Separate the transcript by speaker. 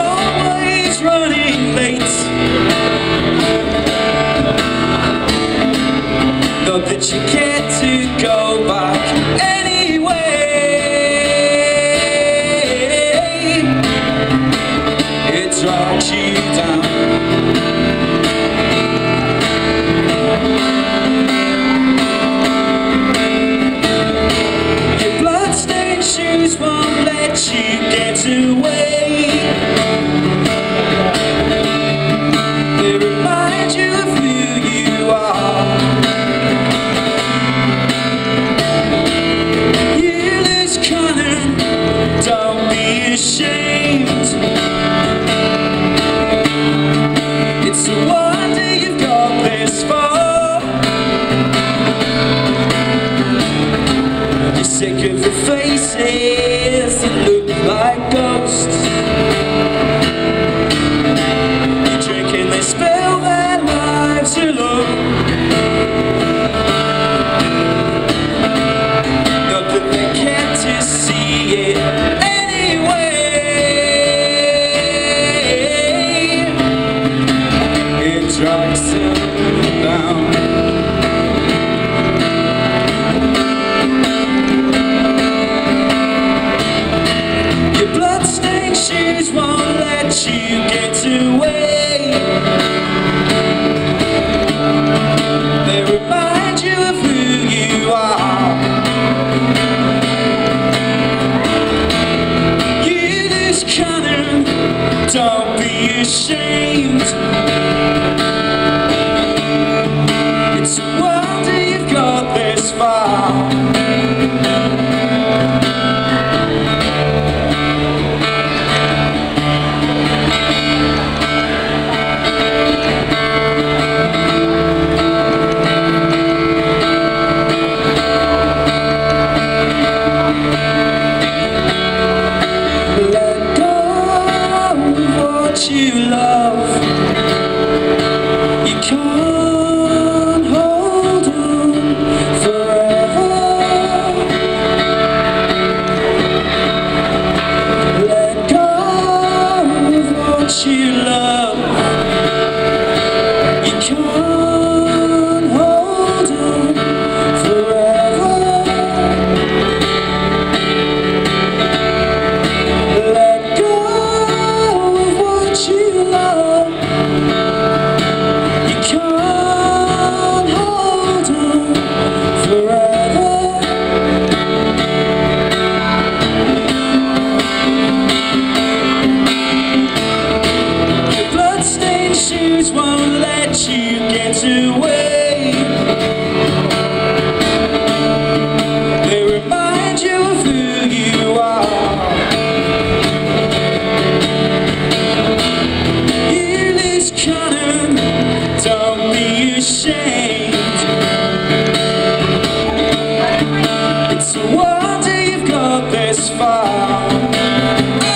Speaker 1: always running late. Not that you care to go back anyway. It drags you down. Your bloodstained shoes won't let you get away. They remind you of who you are. You lose cunning, don't be ashamed. It's a wonder you've got this far. You're sick of the faces that look like ghosts. You're drinking, they spill their lives alone. Not that they care to see it anyway. It drags them down. Your bloodstained shoes won't let you get away. They remind you of who you are. You lose cunning, don't be ashamed. It's a wonder you've got this far. Let go of what you love. You can't hold on forever. Let go of what you love. You can't hold on forever. Let go of what you love. You can't hold on forever. Your bloodstained shoes won't let you get away. They remind you of who you are. You lose cunning, don't be ashamed. It's a wonder you've got this far.